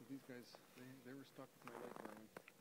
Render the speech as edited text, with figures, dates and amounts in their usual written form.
these guys, they were stuck with my light line.